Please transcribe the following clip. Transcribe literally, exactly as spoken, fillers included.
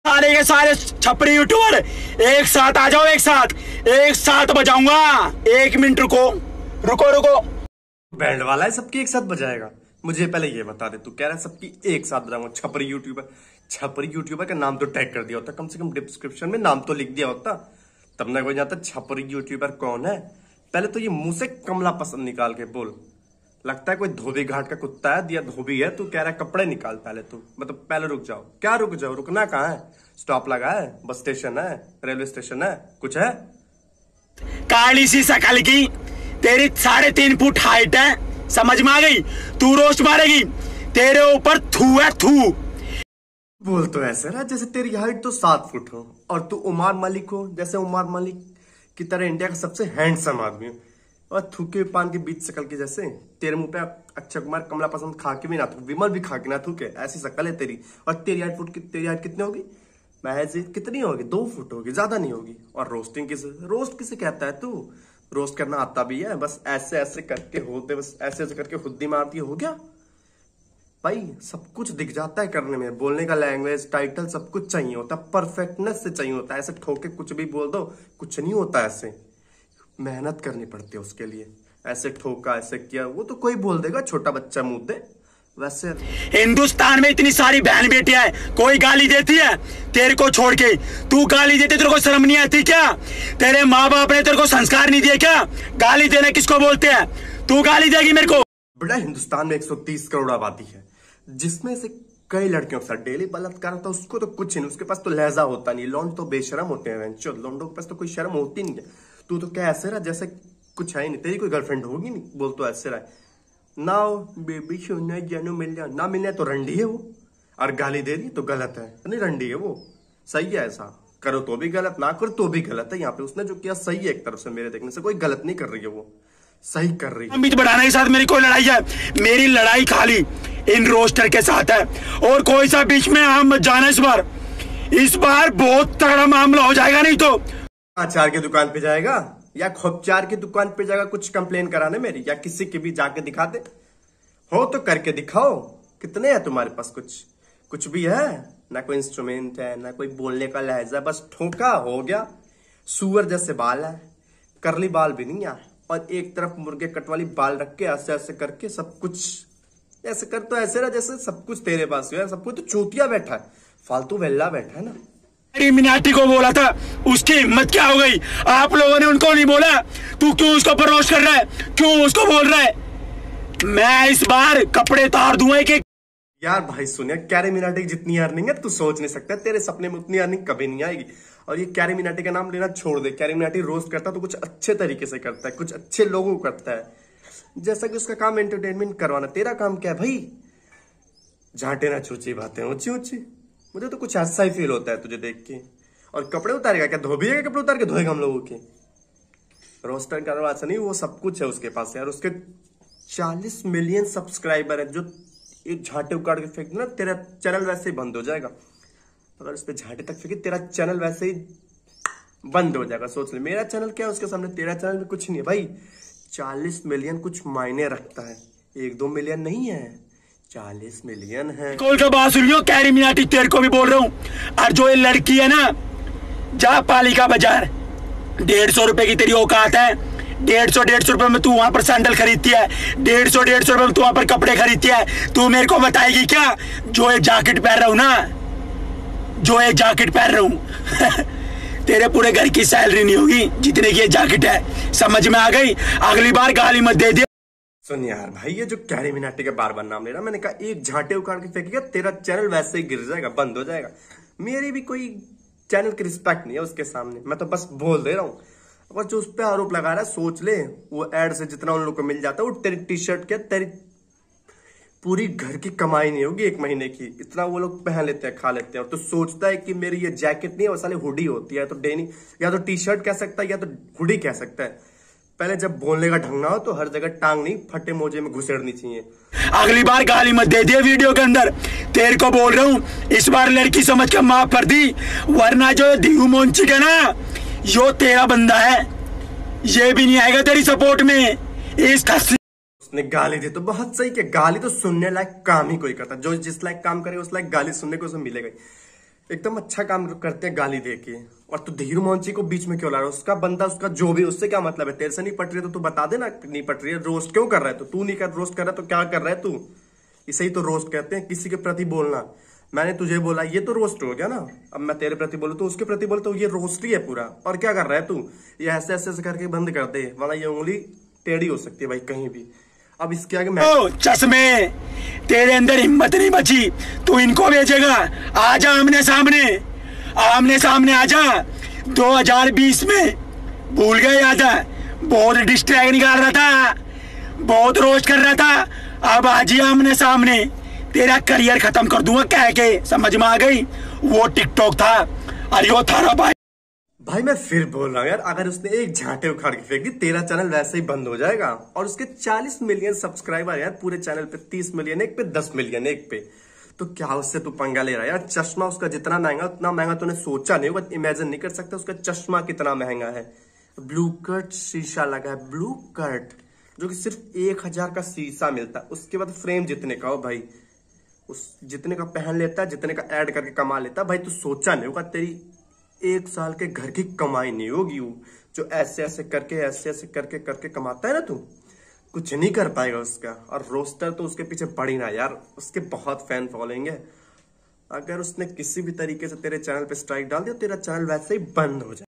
सारे के सारे छपरी यूट्यूबर एक साथ आ जाओ, एक साथ एक साथ बजाऊंगा। एक मिनट रुको रुको रुको। बैंड वाला है, सबकी एक साथ बजाएगा? मुझे पहले ये बता दे, तू कह रहा है सबकी एक साथ बजाऊंगा। छपरी यूट्यूबर, छपरी यूट्यूबर का नाम तो टैग कर दिया होता, कम से कम डिस्क्रिप्शन में नाम तो लिख दिया होता, तब ना कोई जाता छपरी यूट्यूबर कौन है। पहले तो ये मुंह से कमला पसंद निकाल के बोल। लगता है कोई धोबी घाट का कुत्ता है, दिया धोबी है, तू कह रहा है कपड़े निकाल पहले तू। मतलब पहले रुक जाओ। क्या रुक जाओ? रुकना कहाँ है? स्टॉप लगा है, बस स्टेशन है, रेलवे स्टेशन है, कुछ है? काली सी शकल की, तेरी साढ़े तीन फुट हाइट है, समझ में आ गई? तू रोस्ट मारेगी, तेरे ऊपर थू है थू। बोल तो ऐसे रहा जैसे तेरी हाइट तो सात फुट हो और तू उमर मलिक हो, जैसे उमर मलिक की तरह इंडिया का सबसे हैंडसम आदमी हो, और थूके पान के बीच शकल के जैसे। तेरे मुंह पे अक्षय कुमार कमला पसंद खा के भी ना थूक, विमल भी खा के ना थूके, ऐसी शकल है तेरी। और तेरी हाइट फुट की, तेरी हाइट कितनी होगी? महज कितनी होगी? दो फुट होगी, ज्यादा नहीं होगी। और रोस्टिंग किसे, रोस्ट किसे कहता है तू? रोस्ट करना आता भी है? बस ऐसे ऐसे करके होते, बस ऐसे ऐसे करके खुद ही मारती हो गया भाई। सब कुछ दिख जाता है करने में, बोलने का लैंग्वेज, टाइटल, सब कुछ चाहिए होता है, परफेक्टनेस से चाहिए होता है। ऐसे ठोके कुछ भी बोल दो, कुछ नहीं होता। ऐसे मेहनत करनी पड़ती है उसके लिए। ऐसे ठोका, ऐसे किया, वो तो कोई बोल देगा, छोटा बच्चा मुंह दे। वैसे हिंदुस्तान में इतनी सारी बहन बेटियां हैं, कोई गाली देती है तेरे को छोड़ के? तू गाली देते, तेरे को शर्म नहीं आती क्या? तेरे माँ बाप ने तेरे को संस्कार नहीं दिए क्या? गाली देना किसको बोलते हैं? तू गाली देगी मेरे को? बड़ा हिंदुस्तान में एक सौ तीस करोड़ आबादी है, जिसमें से कई लड़कियों के साथ डेली बलात्कार होता है। उसको तो कुछ नहीं, उसके पास तो लहजा होता नहीं। लौंड तो बेशरम होते हैं, लौंडों के पास तो कोई शर्म होती नहीं है। तू तो क्या ऐसे रहा जैसे कुछ है ही नहीं, तेरी कोई गर्लफ्रेंड होगी नहीं, बोल तो ऐसे रहा। नाउ बेबी सोना जानू मिल जा, ना मिलने तो रंडी है वो, और गाली दे रही तो गलत है। नहीं रंडी है वो, सही है। ऐसा करो तो भी गलत, ना करो तो भी गलत है। यहाँ पे उसने जो किया सही है, एक तरफ से मेरे देखने से कोई गलत नहीं कर रही है, वो सही कर रही है। अमित बढ़ाने के साथ मेरी कोई लड़ाई है? मेरी लड़ाई खाली इन रोस्टर के साथ है, और कोई सा बीच में हम मत जाना। इस बार इस बार बहुत तगड़ा मामला हो जाएगा। नहीं तो अचार की दुकान पे जाएगा या खोपचार की दुकान पे जाएगा कुछ कंप्लेन कराने मेरी, या किसी की भी जाके दिखा दे। हो तो करके दिखाओ। कितने हैं तुम्हारे पास? कुछ कुछ भी है ना? कोई इंस्ट्रूमेंट है ना, कोई बोलने का लहजा, बस ठोका हो गया। सुअर जैसे बाल है, करली बाल भी नहीं है, और एक तरफ मुर्गे कट वाली बाल रख के ऐसे ऐसे करके सब कुछ ऐसे कर, तो ऐसे रहा जैसे सब कुछ तेरे पास है। सब कुछ तो चूतिया बैठा है, फालतू वेल्ला बैठा है ना। मिनाटी को बोला था, उसकी हिम्मत क्या हो गई? आप लोगों ने उनको नहीं बोला? तू क्यों उसको रोस्ट कर रहा है? क्यों उसको बोल रहा है? मैं इस बार कपड़े तार दूंगा कि यार भाई सुनिए, कैरी मिनाटी की जितनी अर्निंग है तू सोच नहीं सकता। तेरे सपने में उतनी अर्निंग कभी नहीं आएगी। और ये कैरी मिनाटी का नाम लेना छोड़ दे। कैरी मिनाटी रोस्ट करता तो कुछ अच्छे तरीके से करता है, कुछ अच्छे लोगों को करता है। जैसा कि उसका काम एंटरटेनमेंट करवाना, तेरा काम क्या है भाई? झाटे ना चूची बातें ऊंची ऊंची। मुझे तो कुछ ऐसा ही फील होता है तुझे देख के। और कपड़े उतारेगा क्या? धोबी है कपड़े उतार के धोएगा हम लोगों के? रोस्टर करवा ऐसा नहीं, वो सब कुछ है उसके पास यार। उसके चालीस मिलियन सब्सक्राइबर है, जो एक झाटे उखाड़ के फेंक ना, तेरा चैनल वैसे ही बंद हो जाएगा। अगर उस पर झाटे तक फेंके, तेरा चैनल वैसे ही बंद हो जाएगा। सोच ले, मेरा चैनल क्या है उसके सामने? तेरा चैनल में कुछ नहीं है भाई। चालीस मिलियन कुछ मायने रखता है, एक दो मिलियन नहीं है, चालीस मिलियन है। कोल का बात सुनियो, कैरी मिनाटी तेरे को भी बोल रहा हूँ। और जो ये लड़की है ना, जा पालिका बाजार, डेढ़ सौ रुपए की तेरी औकात है। डेढ़ सौ डेढ़ सौ रुपए में तू वहां पर सैंडल खरीदती है, डेढ़ सौ डेढ़ सौ रुपए में तू वहां पर कपड़े खरीदती है। तू मेरे को बताएगी क्या? जो एक जैकेट पहन रहा हूं ना, जो एक जैकेट पहन रहा हूं तेरे पूरे घर की सैलरी नहीं होगी जितने की ये जैकेट है। समझ में आ गई? अगली बार गाली मत दे दे। सुन यार भाई, ये जो कैरी मिनाटी का बार बार नाम ले रहा, मैंने कहा एक झाटे उखाड़ के फेंकेगा, तेरा चैनल वैसे ही गिर जाएगा, बंद हो जाएगा। मेरी भी कोई चैनल की रिस्पेक्ट नहीं है उसके सामने, मैं तो बस बोल दे रहा हूँ। और जो उस पर आरोप लगा रहा है, सोच ले, वो एड से जितना उन लोग को मिल जाता है, वो तेरी टी शर्ट क्या, तेरी पूरी घर की कमाई नहीं होगी एक महीने की। इतना वो लोग पहन लेते हैं, खा लेते हैं। और तो सोचता है कि मेरी ये जैकेट नहीं है, वो साले हुडी होती है। तो डेनी या तो टी शर्ट कह सकता है, या तो हुडी कह सकता है। पहले जब बोलने का ढंग ना हो तो हर जगह टांग नहीं फटे मोजे में घुसेड़नी चाहिए। अगली बार गाली मत दे दिए वीडियो के अंदर, तेरे को बोल रहा हूँ। इस बार लड़की समझ कर माफ कर दी, वरना जो दीहू मोंची का ना, यो तेरा बंदा है, ये भी नहीं आएगा तेरी सपोर्ट में। इस खस्सी उसने गाली दी तो बहुत सही कि गाली तो सुनने लायक काम ही कोई करता। जो जिस लायक काम करे उस लायक गाली सुनने को उसे मिलेगा। एकदम अच्छा काम करते हैं गाली दे के। और तू धीरू मोहनची को बीच में क्यों ला रहा है? उसका बंदा, उसका जो भी, उससे क्या मतलब है? तेरे से नहीं पट रही है तो तू बता देना नहीं पट रही है। रोस्ट क्यों कर रहा है? तो तू नहीं कर रोस्ट कर रहा है तो क्या कर रहा है तू? इसे ही तो रोस्ट कहते हैं, किसी के प्रति बोलना। मैंने तुझे बोला ये तो रोस्ट हो गया ना। अब मैं तेरे प्रति बोलूं तो उसके प्रति बोलूं तो ये रोस्ट ही है पूरा। और क्या कर रहा है तू? ये ऐसे ऐसे ऐसे करके बंद कर दे, वरना ये उंगली टेढ़ी हो सकती है भाई कहीं भी। अब इसके आगे मैं ओ चश्मे, तेरे अंदर हिम्मत नहीं बची, तू इनको भेजेगा? आजा आमने सामने, आमने सामने आजा। दो हज़ार बीस में भूल गए याद है? बहुत डिस्ट्रैक्ट निकाल रहा था, बहुत रोस्ट कर रहा था। अब आज ही आमने सामने तेरा करियर खत्म कर दूंगा कह के, समझ में आ गई? वो टिकटॉक था, अरे वो थारा भाई। भाई मैं फिर बोल रहा हूँ यार, अगर उसने एक झांटे उखाड़ के फेंक दी, तेरा चैनल वैसे ही बंद हो जाएगा। और उसके चालीस मिलियन सब्सक्राइबर यार पूरे चैनल पे, तीस मिलियन एक पे, दस मिलियन एक पे। तो क्या उससे तू पंगा ले रहा है यार? चश्मा उसका जितना महंगा, उतना महंगा तूने सोचा नहीं होगा, इमेजिन नहीं कर सकता उसका चश्मा कितना महंगा है। ब्लू कट शीशा लगा है, ब्लू कट, जो कि सिर्फ एक हजार का शीशा मिलता है। उसके बाद फ्रेम जितने का हो भाई, उस जितने का पहन लेता है, जितने का ऐड करके कमा लेता है। भाई तू सोचा नहीं होगा, तेरी एक साल के घर की कमाई नहीं होगी वो, जो ऐसे ऐसे करके ऐसे ऐसे करके करके कमाता है ना, तू कुछ नहीं कर पाएगा उसका। और रोस्टर तो उसके पीछे पड़ी ना यार, उसके बहुत फैन फॉलोइंग है। अगर उसने किसी भी तरीके से तेरे चैनल पे स्ट्राइक डाल दिया, तेरा चैनल वैसे ही बंद हो जाए।